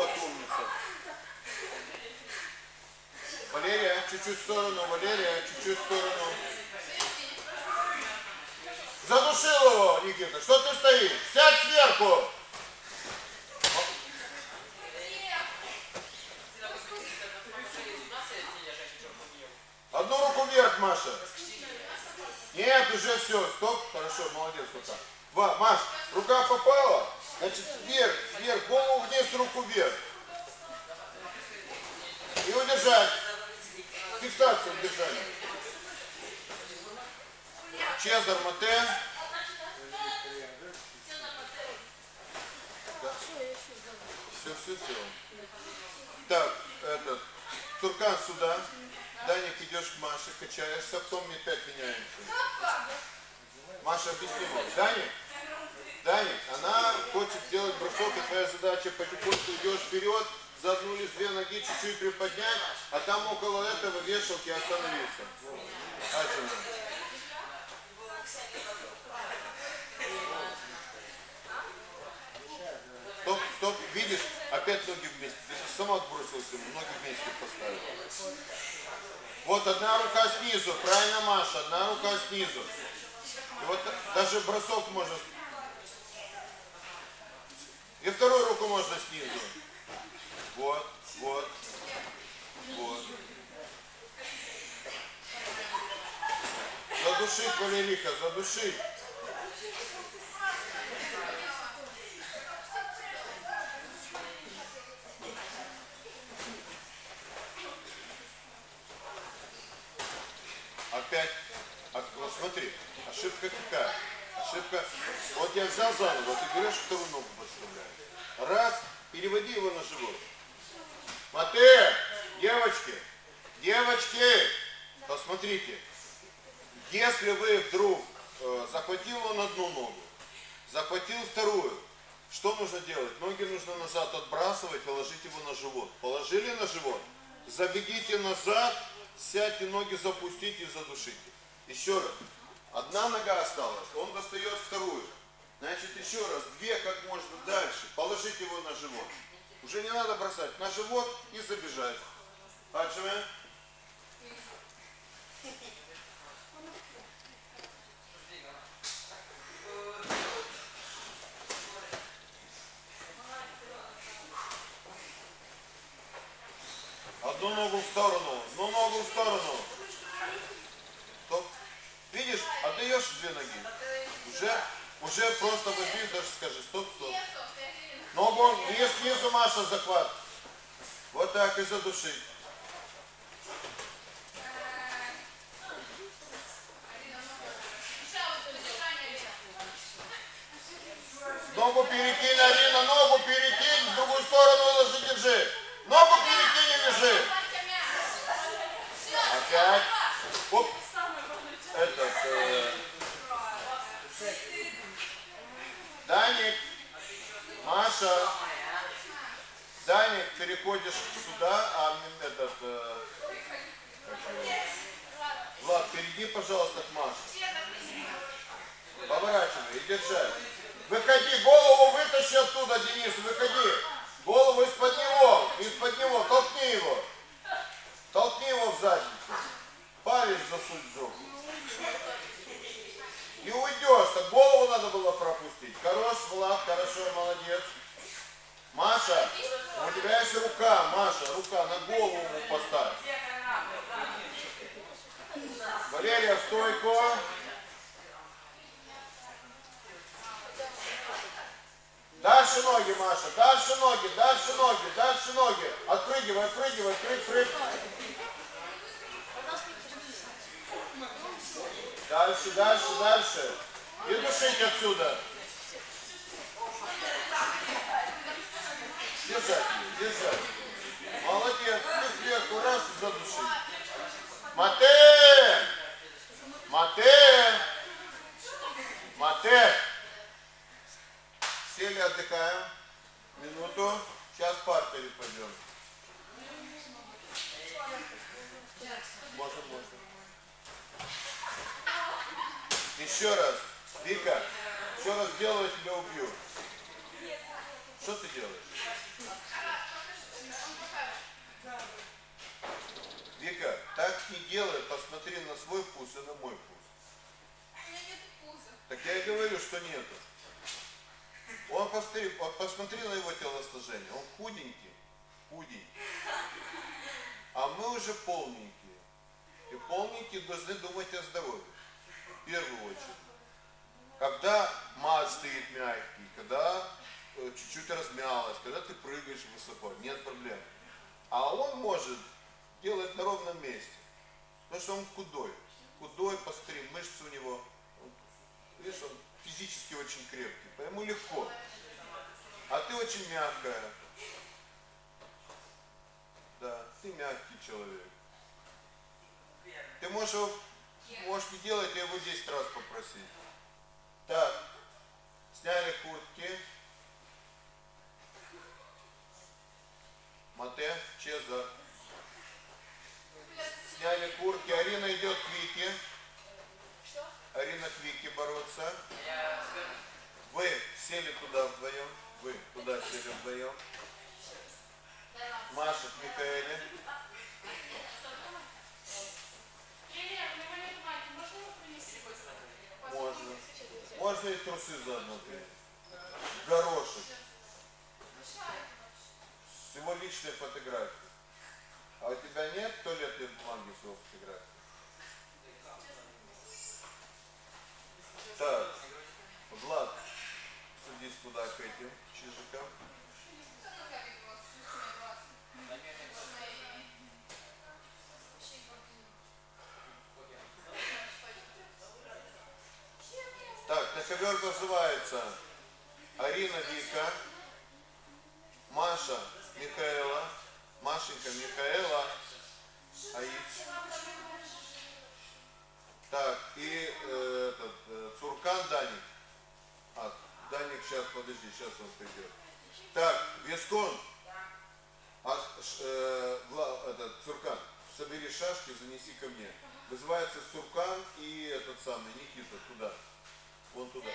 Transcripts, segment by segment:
Вот умница. Валерия, чуть-чуть в сторону. Валерия, чуть-чуть в сторону. Задушил его, Никита. Что ты стоишь? Сядь сверху. Одну руку вверх, Маша. Нет, уже все. Стоп. Хорошо, молодец. Вот так. Маш, рука попала. Значит, вверх, вверх. Голову вниз, руку вверх. И удержать. Фиксацию удержания. Чезар Мате. Да. Все сделал. Так, этот. Туркан сюда. Даник, идешь к Маше, качаешься, потом мне 5 меняемся. Маша, объясни мне. Даник, она хочет сделать бросок, и твоя задача потихоньку идешь вперед, за одну или две ноги чуть-чуть приподнять, а там около этого вешалки остановиться. Стоп, видишь, опять ноги вместе. Ты же сама отбросилась ему, ноги вместе поставила. Вот одна рука снизу, правильно, Маша, одна рука снизу. И вот даже бросок можно. И вторую руку можно снизу. Вот. Задушить, Валериха, задушить. Опять, вот смотри, ошибка какая? Ошибка, вот я взял заново, вот ты берешь вторую ногу подставляешь. Раз, переводи его на живот. Мате, девочки, посмотрите, если вы вдруг захватил он одну ногу, захватил вторую, что нужно делать? Ноги нужно назад отбрасывать и ложить его на живот. Положили на живот, забегите назад, сядьте, ноги запустите и задушите. Еще раз. Одна нога осталась, он достает вторую. Значит, еще раз, две как можно дальше. Положите его на живот. Уже не надо бросать. На живот и забежать. Аджиме. Одну ногу в сторону, одну ногу в сторону. Стоп. Видишь, отдаешь две ноги. Уже просто возьми, даже скажи, стоп. Ногу, не снизу, Маша, захват. Вот так и задуши. Ногу перекинь, Арина, ногу перекинь, в другую сторону ложи, держи. Ногу перекинь и лежи. Опять. Оп. Даник, Маша, Даник, переходишь сюда, а Влад, перейди, пожалуйста, к Маше. Поворачивай и держай. Выходи, голову вытащи оттуда, Денис, выходи. Голову из-под него, толкни его. Толкни его в задницу. Палец засунь в жопу. И уйдешь, так голову надо было пропустить. Хорош, Влад, хорошо, молодец. Маша, у тебя есть рука, Маша, рука, на голову поставь. Валерия, в стойку. Дальше ноги, Маша, дальше ноги. Отпрыгивай, прыг. Дальше. И душить отсюда. Держать. Молодец, ты сверху раз и задуши. Мате. Сели, отдыхаем. Минуту. Сейчас партере пойдем. Можно. Еще раз. Вика, еще раз делаю, тебя убью. Что ты делаешь? посмотри на свой вкус и на мой вкус. У меня нет вкуса. Так я и говорю, что нету. Посмотри на его телосложение. Он худенький. А мы уже полненькие. И полненькие должны думать о здоровье. В первую очередь. Когда мат стоит мягкий, когда чуть-чуть размялась, когда ты прыгаешь высоко, нет проблем. А он может делать на ровном месте. Потому что он худой. Худой, посмотри, мышцы у него. Видишь, он физически очень крепкий. Поэтому легко. А ты очень мягкая. Да, ты мягкий человек. Ты можешь не делать, я его 10 раз попросить. Так, сняли куртки. Мате, Чезар. Сняли куртки. Арина идет к Вике. Что? Арина к Вике бороться. Вы сели туда вдвоем. Вы туда сели вдвоем. Маша к Микаэле. Можно. Можно и трусы заодно принять. Горошек. С его личной фотографией. А у тебя нет туалетной бумаги с его фотографией? Так. Влад, садись туда к этим чижикам. Так, на ковер называется Арина Вика, Маша Михаэла, Машенька Михаэла, Аид. Так, и Цуркан Даник. Даник сейчас, подожди, сейчас он придет. Так, Вескон, Цуркан, собери шашки, занеси ко мне. Вызывается Цуркан и этот самый Никита туда. Вон туда.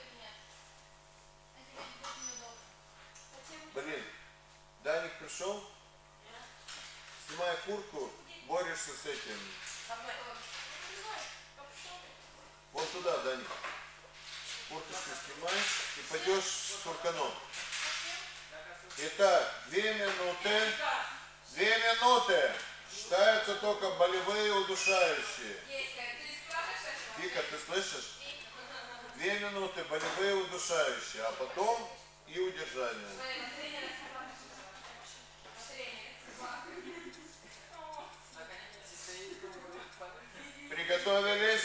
Блин, Даник пришел? Снимай куртку, борешься с этим. Вон туда, Даник. Курточку снимай и пойдешь с Цурканом. Итак, 2 минуты. 2 минуты. Считаются только болевые удушающие. Вика, ты слышишь? 2 минуты болевые удушающие, а потом и удержание. Приготовились?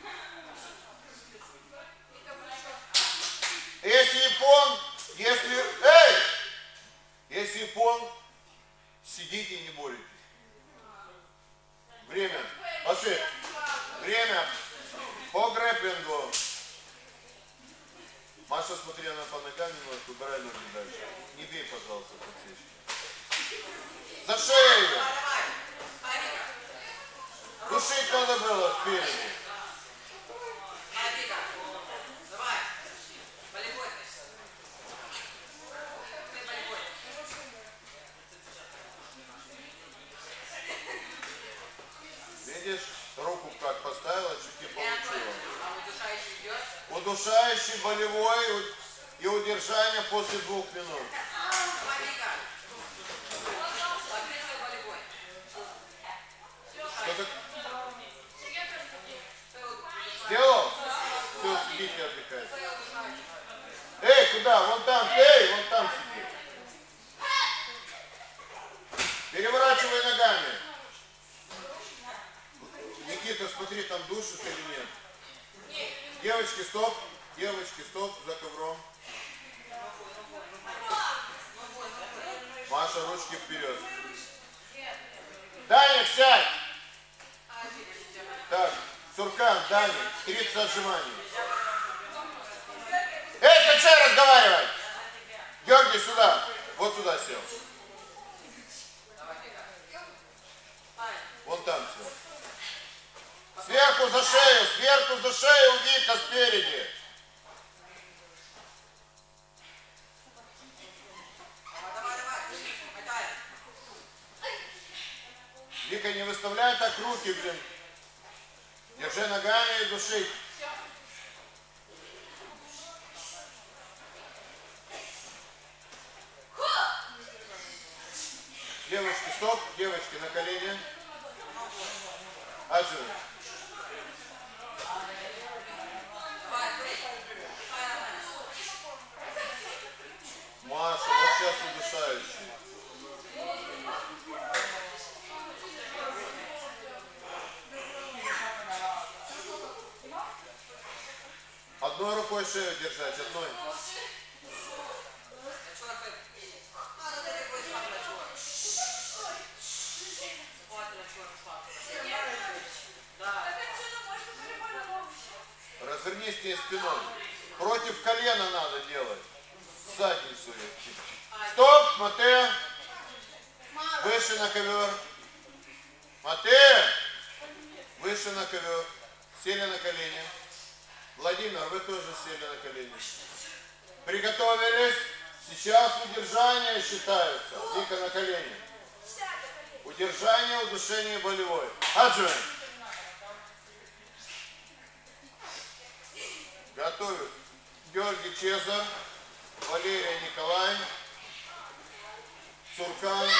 Если япон, сидите и не боритесь. Время. Пошли. Время. По грэпплингу. Маша, смотри, она по ногам немножко, убирай ноги дальше. Не бей, пожалуйста, подсечки. За шею! Душить надо было спереди. Видишь, руку как поставила, чуть не получила. Удушающий, болевой и удержание после 2 минут. Что-то... Сделал? Все, сидите, отдыхайте. Эй, куда? Вон там, вон там сиди. Переворачивай ногами. Никита, смотри, там душит или нет. Девочки, стоп. Девочки, стоп, за ковром. Маша, ручки вперед. Даник, сядь. Так, Цуркан, Даник, 30 отжиманий. Эй, кончай разговаривать. Георгий, сюда. Вот сюда сел. Вон там сел. Сверху за шею, Вика спереди. Вика, не выставляй так руки, блин. Держи ногами и души. Девочки, стоп. Девочки, на колени. Аджи. Маша, вот сейчас удушающий. Одной рукой шею держать, одной. Развернись к ней спиной. Против колена надо делать. Задницу. Стоп, Мате. Выше на ковер. Мате. Выше на ковер. Сели на колени. Владимир, вы тоже сели на колени. Приготовились. Сейчас удержание считаются. Вика на колени. Удержание, удушение болевой. Аджи. Готовят Георгий Чезар, Валерия Николай, Цуркан.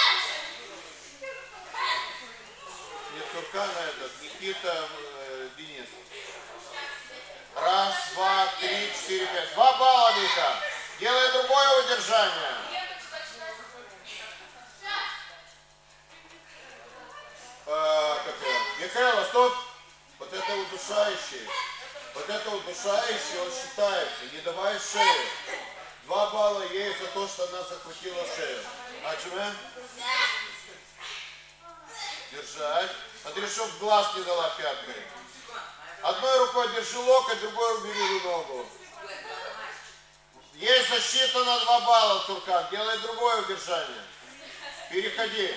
Не Цуркан, а этот, Никита Денис. Раз, два, три, четыре, пять. 2 балла, Вика. Делай другое удержание. Михаила, стоп. Вот это удушающее. Вот это удушающее, он считается. Не давай шею. 2 балла ей за то, что она захватила шею. Аджме. Держать. Смотри, чтоб в глаз не дала пяткой. Одной рукой держи локоть, другой убери ногу. Есть защита на 2 балла, Цуркан. Делай другое удержание. Переходи.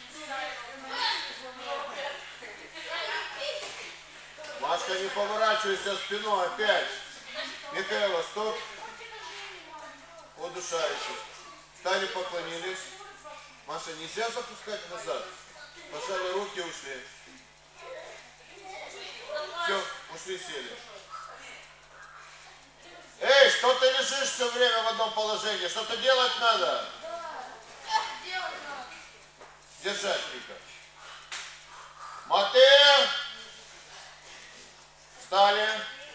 Машка, не поворачивайся спиной. Опять. Михаила, стоп. Удушающий. Встали, поклонились. Маша, нельзя запускать назад. Пожали руки, ушли. Все, ушли, сели. Эй, что ты лежишь все время в одном положении? Что-то делать надо. Держать, Вика. Мате. Встали.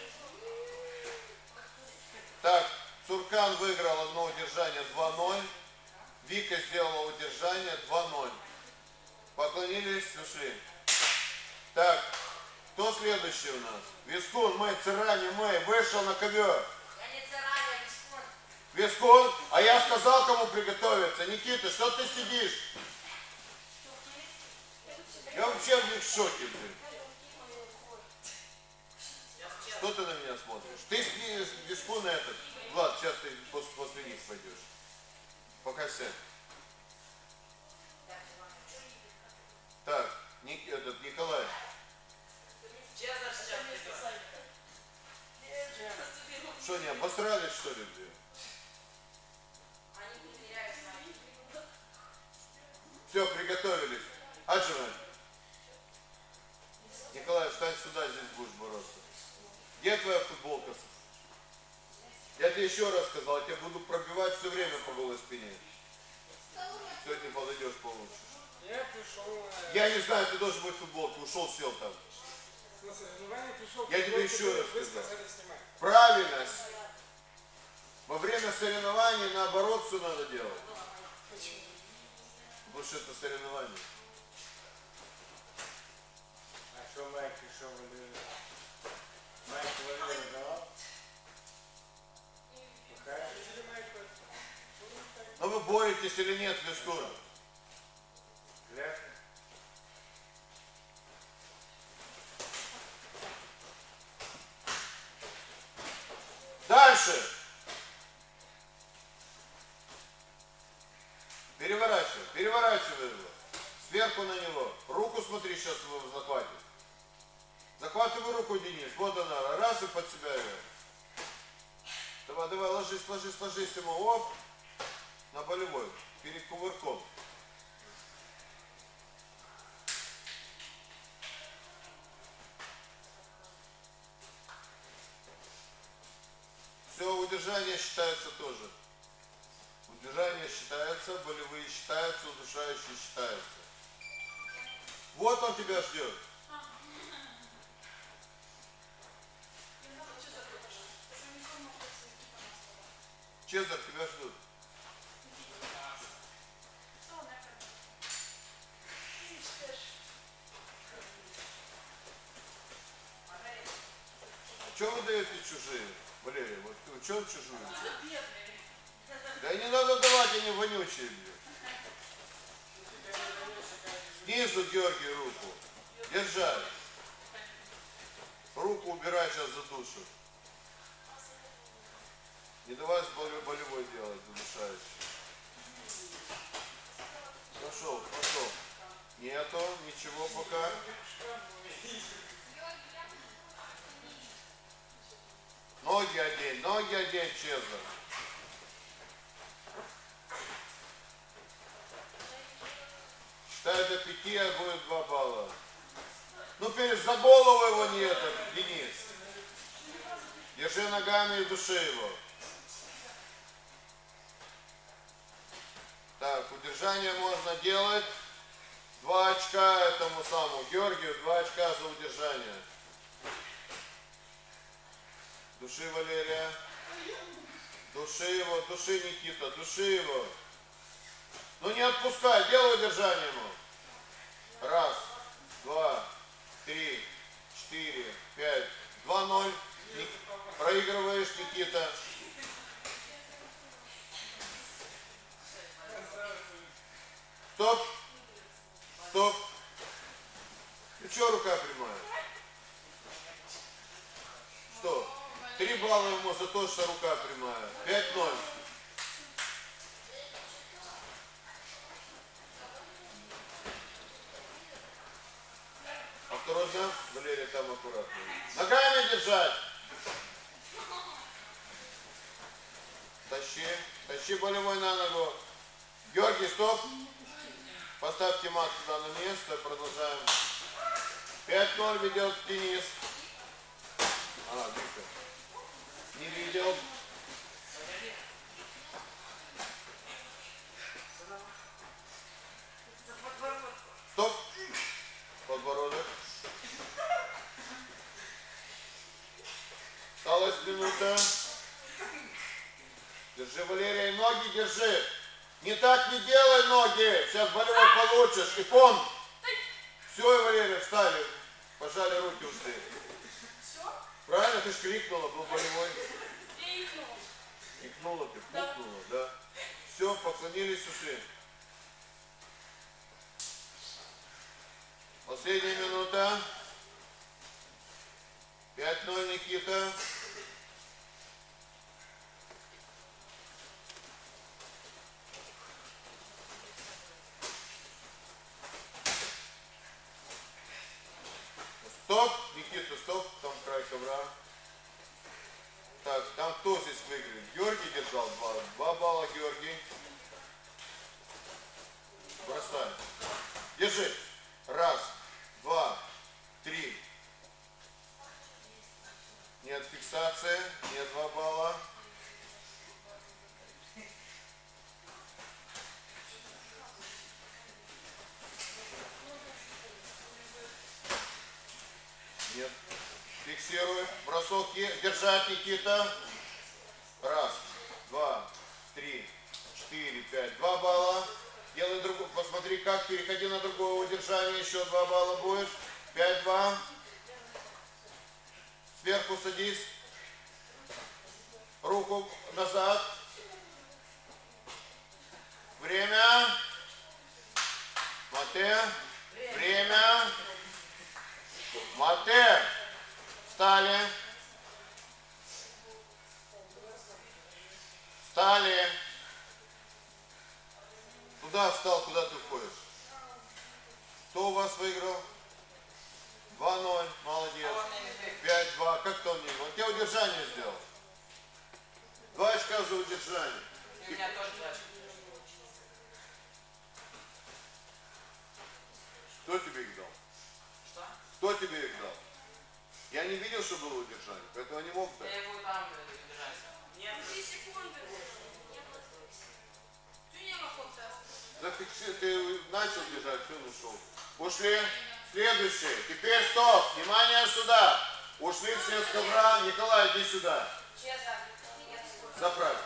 Так, Цуркан выиграл одно удержание 2-0. Вика сделала удержание 2-0. Поклонились, ушли. Так, кто следующий у нас? Вискун, Мэй, Цирани, Мэй, вышел на ковер. Я не Цирани, а Вискун. Вискун, а я сказал, кому приготовиться. Никита, что ты сидишь? Я вообще в шоке, блин. Что ты на меня смотришь? Ты с Вискуна этот. Влад, сейчас ты после них пойдешь. Пока сядь. Так, этот Николай. Что, не обосрались, что ли, блин? Все, приготовились. Аджимай. Николай, встань сюда, здесь будешь бороться. Где твоя футболка? Я тебе еще раз сказал, я тебя буду пробивать все время по голой спине. Сегодня подойдешь получше. Я пришел... Я не знаю, ты должен быть в футболке, ушел, сел там. На соревнования пришел... Я тебе еще раз Вы сказал. сказали снимать. Правильно. Во время соревнований наоборот все надо делать. Почему? Потому что это соревнование. А что Майк пришел в игру? Майк Валерий давал? Но вы боретесь или нет, Вискун? Лев? Дальше. Переворачивай, переворачивай его. Сверху на него. Руку смотри, сейчас его захватит. Захватывай руку, Денис. Вот она. Раз и под себя ее. Давай, давай, ложись, ложись, ложись ему. Оп. На болевой. Перед кувырком. удержания считаются тоже. Удержание считается, болевые считаются, удушающие считаются. Вот он тебя ждет. Чезар, тебя ждут. Что вы даете чужие, Валерия? Вот что чужую? Да и не надо давать, они вонючие, блин. Снизу Георгий руку. Держай. Руку убирай, сейчас задушу. Не давай болевой делать, задушающий. Пошел. Нету, ничего пока. Ноги одень, Чезар. Считай до 5, а будет 2 балла. Ну, за голову его нет, Денис. Держи ногами и души его. Так, удержание можно делать. 2 очка этому самому Георгию, 2 очка за удержание. Души, Валерия. Души его, души, Никита, души его. Ну не отпускай, делай удержание ему. 1, 2, 3, 4, 5. 2-0. Проигрываешь, Никита. Стоп. И что рука прямая? Что? 3 балла ему за то, что рука прямая. 5-0. Осторожно, Валерия, там аккуратно. Ногами держать. Тащи болевой на ногу. Георгий, стоп. Поставьте мат туда на место. Продолжаем. 5-0 ведет Денис. Вика. Не видел. Стоп. Подбородок. Осталась минута. Держи, Валерия, ноги держи. Не так не делай ноги. Сейчас болевой получишь. И пом. Все, Валерия, встали. Пожали руки, ушли. Правильно, ты ж крикнула, был болевой. Икнула ты, пукнула, да. Все, поклонились, ушли. Последняя минута. 5-0, Никита. Стоп, Никита, стоп, там край ковра. Так, там кто здесь выиграет? Георгий держал 2 балла, Георгий. Бросай. Держи. 1, 2, 3. Нет фиксации, нет 2 балла. Нет. Фиксируй. Бросок держать, Никита. 1, 2, 3, 4, 5. 2 балла. Делай другую. Посмотри, как. Переходи на другое удержание. Еще 2 балла будет. 5-2. Сверху садись. Руку назад. Время. Мате. Время. Мате. Встали. Встали. Куда встал, куда ты уходишь? Кто у вас выиграл? 2-0, молодец. 5-2, как кто мне? Он тебе удержание сделал. 2 очка за удержание. И у меня тоже 2 очка. Кто тебе их дал? Что? Кто тебе их дал? Я не видел, что было удержание, поэтому я не мог дать. Я его там удержался. Нет, 3 секунды. Ты не охота. Зафиксируй, ты начал держать, ты ушел. Ушли. Следующий. Теперь стоп. Внимание сюда. Ушли все с ковра. Николай, иди сюда. Заправь.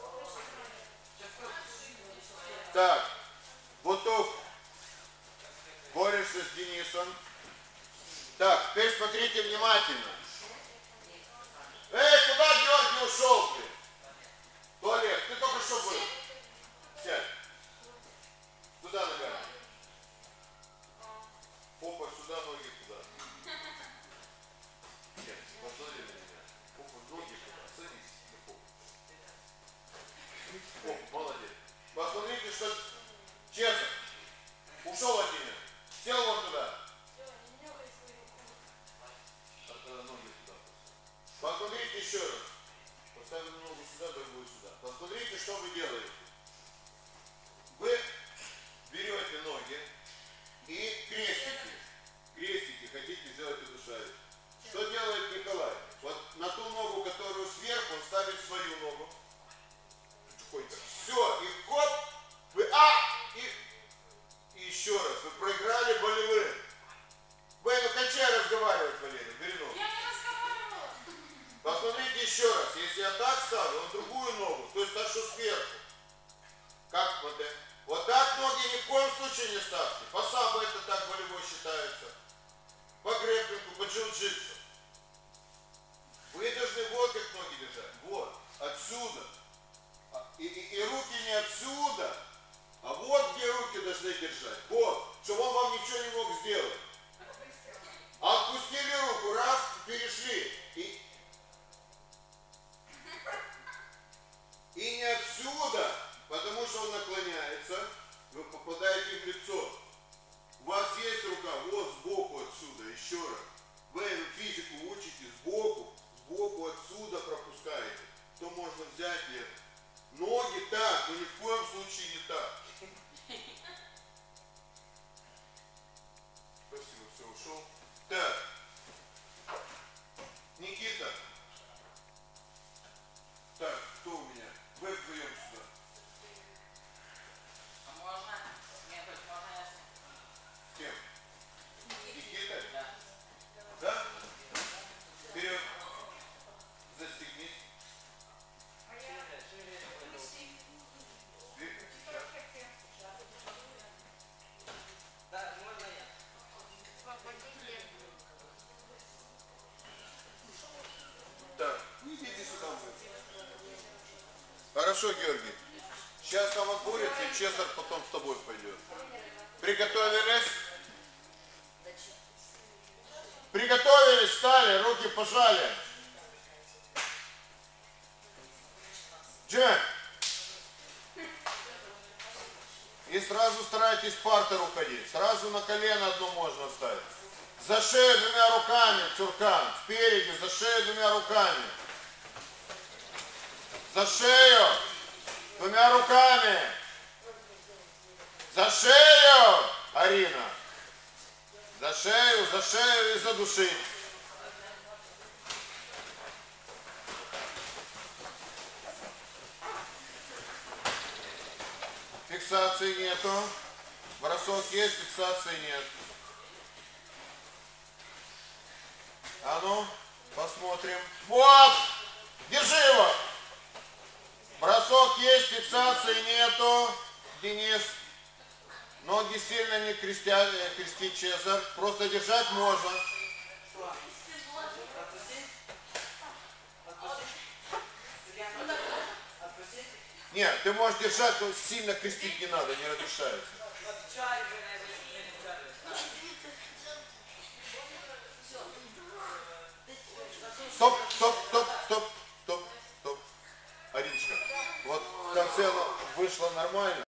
Так. Бутук. Борешься с Денисом. Так, теперь смотрите внимательно. Эй, куда Георгий ушел ты? Туалет, ты только что был. Сядь. Куда ногами? Попа сюда, ноги туда. Нет, посмотри на меня. Попа, ноги туда. Садись на попу. О, молодец. Посмотрите, что честно. Ушел один. Сел вон туда. Ноги туда. Посмотрите еще раз. Поставили ногу сюда, другую сюда. Посмотрите, что вы делаете. Вы берете ноги и крестики. Крестики хотите сделать эту шарик. Что делает Николай? Вот на ту ногу, которую сверху, он ставит свою ногу. Все, и хоп, вы и еще раз, вы проиграли болевым. Вы кончай разговаривать, Валерий, бери ногу. Я не разговаривала. Посмотрите еще раз, если я так ставлю, он другую ногу, то есть так, что сверху. Как вот это? Вот так ноги ни в коем случае не ставьте. По самбо это так болевой считается. По грэпплингу, по джиу-джитсу. Вы должны вот как ноги держать. Вот, отсюда. И руки не отсюда, а вот где руки должны держать. Вот, чтобы он вам ничего не мог сделать. Отпустили руку, раз, перешли. И не отсюда, потому что он наклоняется, вы попадаете в лицо. У вас есть рука, вот сбоку отсюда, еще раз. Вы физику учите сбоку отсюда пропускаете. То можно взять это. Ноги так, но ни в коем случае не так. Спасибо, все, ушел. Так. Никита. Так, кто у меня? Вы вдвоем сюда. А можно? Нет, можно я С кем? Никита? Да. Да? Вперед. Застегнись. Да, можно я. Так, идите сюда. Хорошо, Георгий. Сейчас там отборется, и Чезар потом с тобой пойдет. Приготовились? Приготовились, встали, руки пожали. Джек. И сразу старайтесь в партер уходить. Сразу на колено одно можно вставить. За шею двумя руками, Цуркан. Спереди, за шею двумя руками. За шею двумя руками. За шею, Арина. За шею и задушить. Фиксации нету. Бросок есть, фиксации нет. А ну, посмотрим. Вот! Держи его! Бросок есть, фиксации нету. Денис. Ноги сильно не крестить, Чезар. Просто держать можно. Нет, ты можешь держать, но сильно крестить не надо, не разрешается. Стоп, стоп, стоп, стоп, стоп, стоп. Ариночка, вот в конце вышло нормально.